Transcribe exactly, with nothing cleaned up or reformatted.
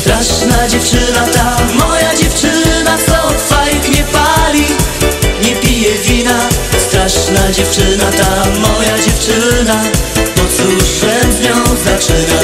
Straszna dziewczyna ta, moja dziewczyna, co fajek nie pali, nie pije wina. Straszna dziewczyna ta, moja dziewczyna, bo cóż z nią zaczyna.